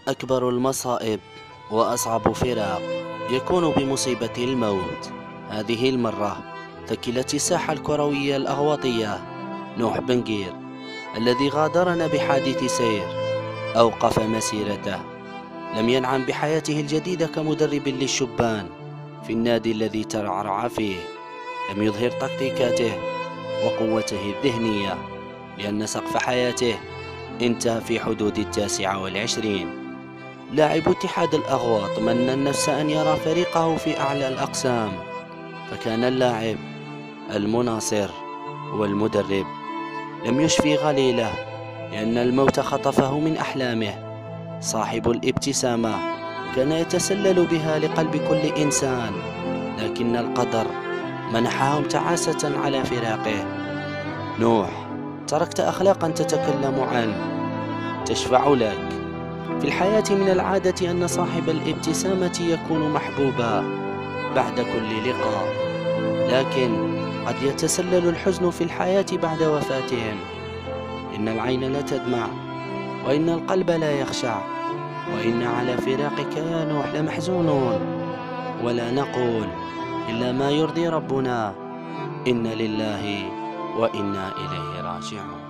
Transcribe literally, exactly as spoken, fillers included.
أكبر المصائب وأصعب فراق يكون بمصيبة الموت. هذه المرة ثكلت الساحة الكروية الأغواطية نوح بنغير الذي غادرنا بحادث سير أوقف مسيرته. لم ينعم بحياته الجديدة كمدرب للشبان في النادي الذي ترعرع فيه. لم يظهر تكتيكاته وقوته الذهنية لأن سقف حياته انتهى في حدود التاسعة والعشرين. لاعب اتحاد الأغواط من النفس أن يرى فريقه في أعلى الأقسام، فكان اللاعب المناصر والمدرب لم يشفي غليله لأن الموت خطفه من أحلامه. صاحب الابتسامة كان يتسلل بها لقلب كل إنسان، لكن القدر منحهم تعاسة على فراقه. نوح، تركت أخلاقا تتكلم عنك تشفع لك. في الحياة من العادة أن صاحب الابتسامة يكون محبوبا بعد كل لقاء، لكن قد يتسلل الحزن في الحياة بعد وفاتهم. إن العين لا تدمع، وإن القلب لا يخشع، وإن على فراقك يا نوح لمحزونون، ولا نقول إلا ما يرضي ربنا. إن لله وإنا إليه راجعون.